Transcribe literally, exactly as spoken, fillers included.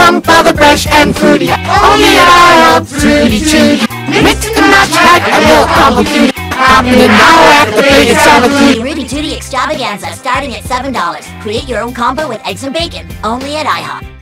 plump, feather fresh, and fruity. Only at IHOP Rooty Tooty. Mix and match like a little complicated. Happening now at the biggest IHOP Rooty Tooty Extravaganza starting at seven dollars. Create your own combo with eggs and bacon. Only at IHOP.